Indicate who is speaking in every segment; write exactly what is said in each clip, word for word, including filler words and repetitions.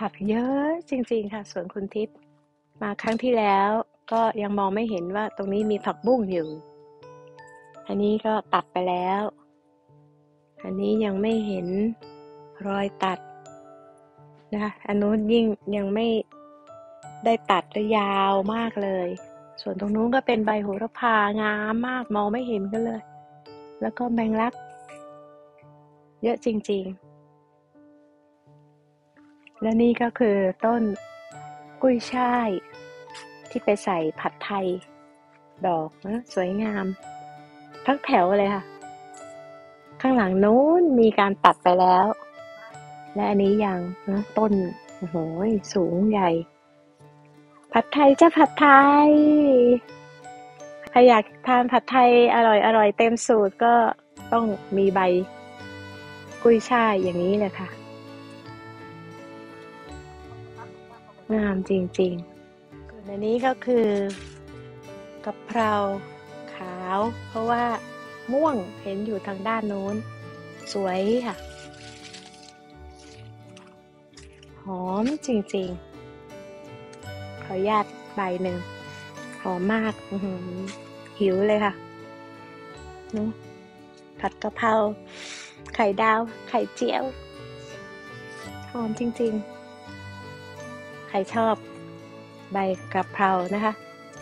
Speaker 1: ผักเยอะจริงๆค่ะสวนคุณทิพย์มาครั้งที่แล้วก็ยังมองไม่เห็นว่าตรงนี้มีผักบุ้งอยู่อันนี้ก็ตัดไปแล้วอันนี้ยังไม่เห็นรอยตัดนะคะอันนู้นยิ่งยังไม่ได้ตัดและยาวมากเลยส่วนตรงนู้นก็เป็นใบโหระพางามมากมองไม่เห็นกันเลยแล้วก็แมงลักเยอะจริงๆและนี่ก็คือต้นกุ้ยช่ายที่ไปใส่ผัดไทยดอกนะสวยงามทั้งแถวเลยค่ะข้างหลังนู้นมีการตัดไปแล้วและอันนี้ยังนะต้นโอ้โหสูงใหญ่ผัดไทยจ้าผัดไทยใครอยากทานผัดไทยอร่อยอร่อยเต็มสูตรก็ต้องมีใบกุ้ยช่ายอย่างนี้เลยค่ะงามจริงๆส่วนอันนี้ก็คือกะเพราขาวเพราะว่าม่วงเห็นอยู่ทางด้านโน้นสวยค่ะหอมจริงๆขออนุญาตใบหนึ่งหอมมากอื้อหือหิวเลยค่ะนู้ผัดกะเพราไข่ดาวไข่เจียวหอมจริงๆใครชอบใบกะเพรานะคะ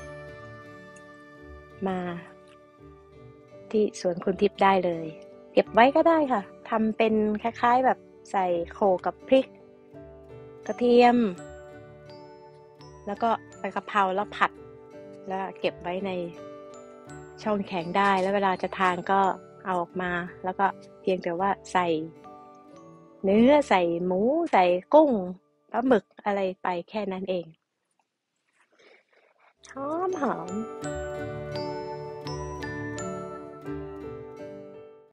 Speaker 1: มาที่สวนคุณทิพย์ได้เลยเก็บไว้ก็ได้ค่ะทำเป็นคล้ายๆแบบใส่โขลกกับพริกกระเทียมแล้วก็ใบกะเพราแล้วผัดแล้วเก็บไว้ในช่องแข็งได้แล้วเวลาจะทานก็เอาออกมาแล้วก็เพียงแต่ว่าใส่เนื้อใส่หมูใส่กุ้งปลาหมึกอะไรไปแค่นั้นเองหอมหอม